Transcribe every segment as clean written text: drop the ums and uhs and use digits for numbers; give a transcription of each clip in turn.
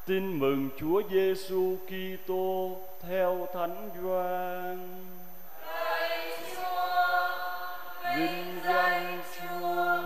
Tin mừng Chúa Giêsu Kitô theo Thánh Gioan. Lạy Chúa, vinh danh Chúa.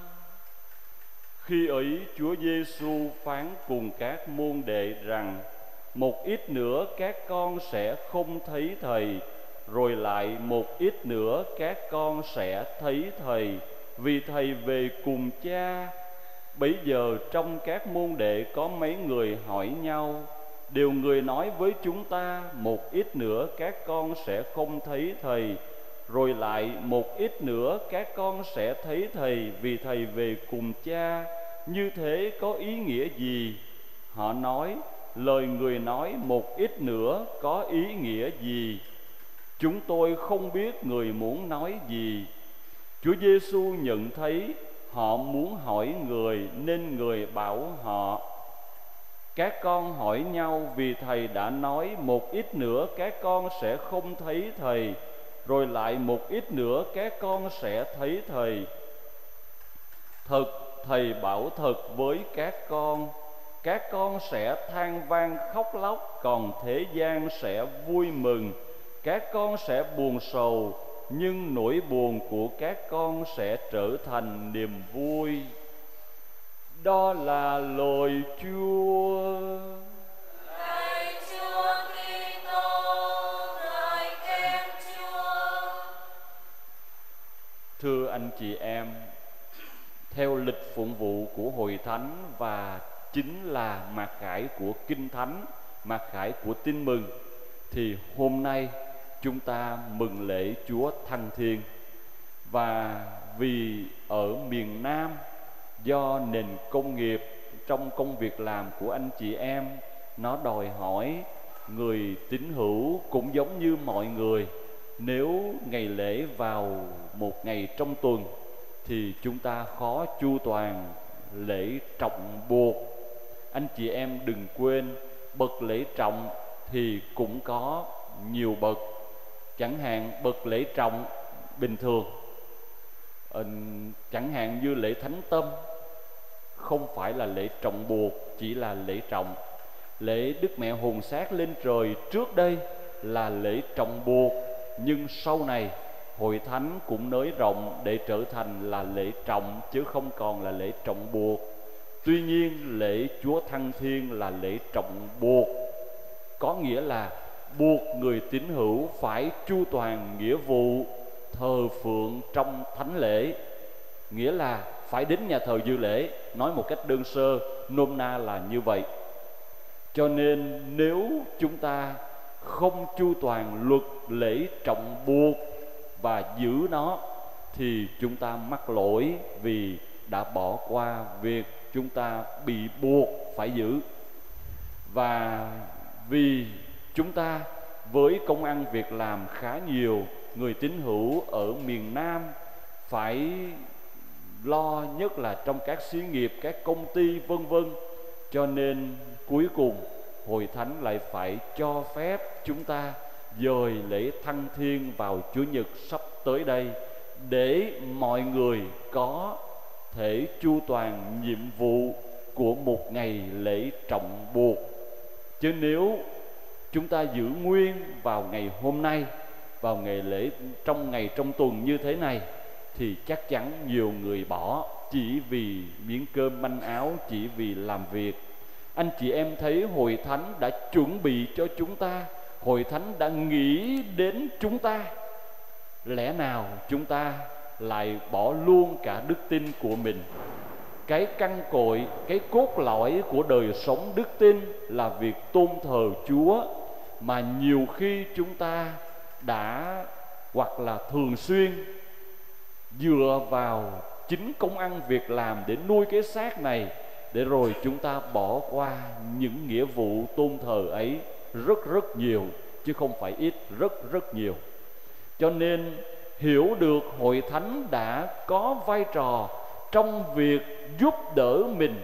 Khi ấy Chúa Giêsu phán cùng các môn đệ rằng: một ít nữa các con sẽ không thấy Thầy, rồi lại một ít nữa các con sẽ thấy Thầy, vì Thầy về cùng Cha. Bấy giờ trong các môn đệ có mấy người hỏi nhau: điều người nói với chúng ta, một ít nữa các con sẽ không thấy Thầy, rồi lại một ít nữa các con sẽ thấy Thầy, vì Thầy về cùng Cha, như thế có ý nghĩa gì? Họ nói: lời người nói một ít nữa có ý nghĩa gì? Chúng tôi không biết người muốn nói gì. Chúa Giêsu nhận thấy họ muốn hỏi người, nên người bảo họ: các con hỏi nhau vì Thầy đã nói một ít nữa các con sẽ không thấy Thầy, rồi lại một ít nữa các con sẽ thấy Thầy. Thật, Thầy bảo thật với các con sẽ than van khóc lóc, còn thế gian sẽ vui mừng. Các con sẽ buồn sầu, nhưng nỗi buồn của các con sẽ trở thành niềm vui. Đó là lời Chúa. Lạy Chúa Kitô, ngợi khen Chúa. Thưa anh chị em, theo lịch phụng vụ của Hội Thánh và chính là mạt khải của Kinh Thánh, mạt khải của Tin Mừng, thì hôm nay chúng ta mừng lễ Chúa Thăng Thiên. Và vì ở miền Nam, do nền công nghiệp trong công việc làm của anh chị em nó đòi hỏi người tín hữu cũng giống như mọi người, nếu ngày lễ vào một ngày trong tuần thì chúng ta khó chu toàn lễ trọng buộc. Anh chị em đừng quên, bậc lễ trọng thì cũng có nhiều bậc. Chẳng hạn bậc lễ trọng bình thường, chẳng hạn như lễ Thánh Tâm, không phải là lễ trọng buộc, chỉ là lễ trọng. Lễ Đức Mẹ hồn xác lên trời trước đây là lễ trọng buộc, nhưng sau này Hội Thánh cũng nới rộng để trở thành là lễ trọng, chứ không còn là lễ trọng buộc. Tuy nhiên lễ Chúa Thăng Thiên là lễ trọng buộc, có nghĩa là buộc người tín hữu phải chu toàn nghĩa vụ thờ phượng trong thánh lễ, nghĩa là phải đến nhà thờ dự lễ. Nói một cách đơn sơ, nôm na là như vậy. Cho nên nếu chúng ta không chu toàn luật lễ trọng buộc và giữ nó thì chúng ta mắc lỗi, vì đã bỏ qua việc chúng ta bị buộc phải giữ. Và vì chúng ta với công ăn việc làm khá nhiều, người tín hữu ở miền Nam phải lo, nhất là trong các xí nghiệp, các công ty vân vân, cho nên cuối cùng Hội Thánh lại phải cho phép chúng ta dời lễ Thăng Thiên vào Chủ nhật sắp tới đây, để mọi người có thể chu toàn nhiệm vụ của một ngày lễ trọng buộc. Chứ nếu chúng ta giữ nguyên vào ngày hôm nay, vào ngày lễ trong tuần như thế này, thì chắc chắn nhiều người bỏ chỉ vì miếng cơm manh áo, chỉ vì làm việc. Anh chị em thấy Hội Thánh đã chuẩn bị cho chúng ta, Hội Thánh đã nghĩ đến chúng ta. Lẽ nào chúng ta lại bỏ luôn cả đức tin của mình? Cái căn cội, cái cốt lõi của đời sống đức tin là việc tôn thờ Chúa, mà nhiều khi chúng ta đã hoặc là thường xuyên dựa vào chính công ăn việc làm để nuôi cái xác này, để rồi chúng ta bỏ qua những nghĩa vụ tôn thờ ấy rất nhiều, chứ không phải ít, rất nhiều. Cho nên hiểu được Hội Thánh đã có vai trò trong việc giúp đỡ mình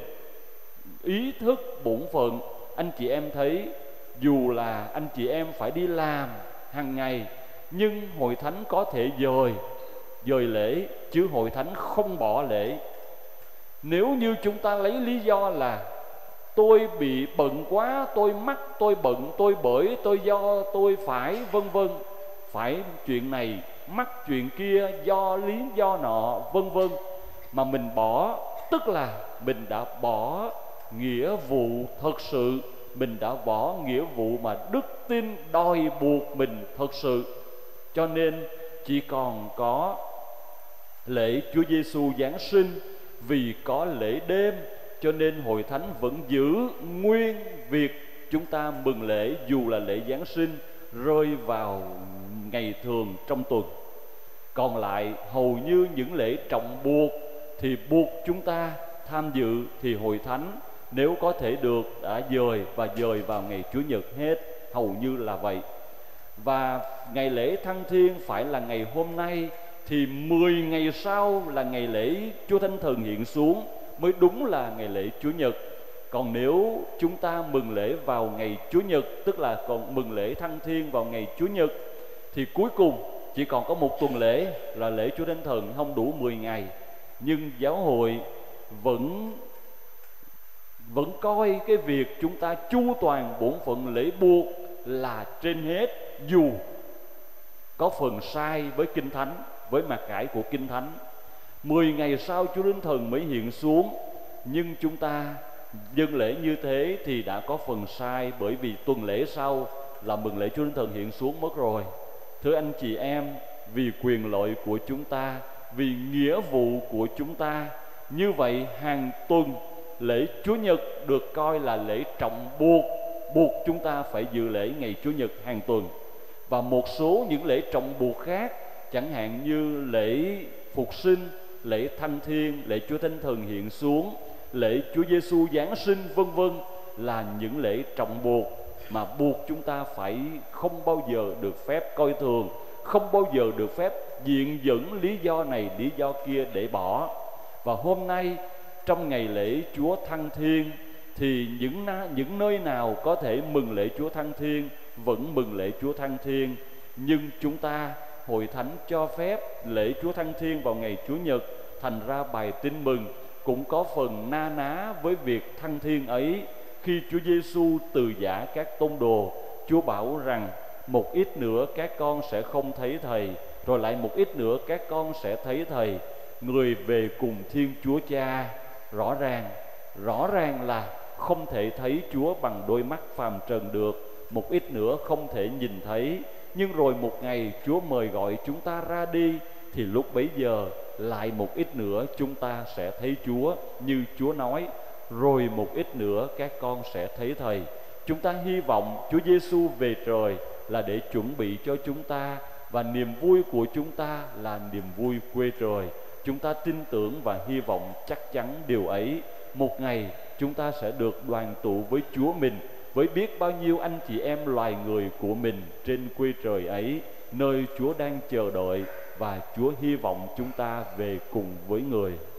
ý thức bổn phận. Anh chị em thấy, dù là anh chị em phải đi làm hàng ngày, nhưng Hội Thánh có thể dời lễ, chứ Hội Thánh không bỏ lễ. Nếu như chúng ta lấy lý do là tôi bị bận quá, tôi mắc, tôi bận, tôi bởi, tôi do, tôi phải, vân vân. Phải chuyện này, mắc chuyện kia, do lý do nọ, vân vân. Mà mình bỏ, tức là mình đã bỏ nghĩa vụ thật sự, mình đã bỏ nghĩa vụ mà đức tin đòi buộc mình thật sự. Cho nên chỉ còn có lễ Chúa Giêsu Giáng sinh. Vì có lễ đêm cho nên Hội Thánh vẫn giữ nguyên việc chúng ta mừng lễ, dù là lễ Giáng sinh rơi vào ngày thường trong tuần. Còn lại hầu như những lễ trọng buộc thì buộc chúng ta tham dự, thì Hội Thánh nếu có thể được đã dời vào ngày Chủ nhật hết, hầu như là vậy. Và ngày lễ Thăng Thiên phải là ngày hôm nay, thì 10 ngày sau là ngày lễ Chúa Thánh Thần hiện xuống mới đúng là ngày lễ Chủ nhật. Còn nếu chúng ta mừng lễ vào ngày Chủ nhật, tức là còn mừng lễ Thăng Thiên vào ngày Chủ nhật, thì cuối cùng chỉ còn có một tuần lễ là lễ Chúa Thánh Thần, không đủ 10 ngày. Nhưng giáo hội vẫn coi cái việc chúng ta chu toàn bổn phận lễ buộc là trên hết, dù có phần sai với Kinh Thánh, với mặc khải của Kinh Thánh. 10 ngày sau Chúa Thánh Thần mới hiện xuống, nhưng chúng ta dâng lễ như thế thì đã có phần sai, bởi vì tuần lễ sau là mừng lễ Chúa Thánh Thần hiện xuống mất rồi. Thưa anh chị em, vì quyền lợi của chúng ta, vì nghĩa vụ của chúng ta, như vậy hàng tuần lễ Chúa Nhật được coi là lễ trọng buộc chúng ta phải dự lễ ngày Chúa Nhật hàng tuần. Và một số những lễ trọng buộc khác, chẳng hạn như lễ Phục Sinh, lễ Thăng Thiên, lễ Chúa Thánh Thần hiện xuống, lễ Chúa Giêsu Giáng sinh, vân vân, là những lễ trọng buộc mà buộc chúng ta phải không bao giờ được phép coi thường, không bao giờ được phép viện dẫn lý do này lý do kia để bỏ. Và hôm nay trong ngày lễ Chúa Thăng Thiên thì những nơi nào có thể mừng lễ Chúa Thăng Thiên vẫn mừng lễ Chúa Thăng Thiên. Nhưng chúng ta, Hội Thánh cho phép lễ Chúa Thăng Thiên vào ngày Chủ nhật, thành ra bài tin mừng cũng có phần na ná với việc thăng thiên ấy. Khi Chúa Giêsu từ giã các tông đồ, Chúa bảo rằng một ít nữa các con sẽ không thấy Thầy, rồi lại một ít nữa các con sẽ thấy Thầy, người về cùng Thiên Chúa Cha. Rõ ràng là không thể thấy Chúa bằng đôi mắt phàm trần được, một ít nữa không thể nhìn thấy. Nhưng rồi một ngày Chúa mời gọi chúng ta ra đi, thì lúc bấy giờ lại một ít nữa chúng ta sẽ thấy Chúa, như Chúa nói, rồi một ít nữa các con sẽ thấy Thầy. Chúng ta hy vọng Chúa Giêsu về trời là để chuẩn bị cho chúng ta, và niềm vui của chúng ta là niềm vui quê trời. Chúng ta tin tưởng và hy vọng chắc chắn điều ấy. Một ngày chúng ta sẽ được đoàn tụ với Chúa mình, với biết bao nhiêu anh chị em loài người của mình trên quê trời ấy, nơi Chúa đang chờ đợi, và Chúa hy vọng chúng ta về cùng với người.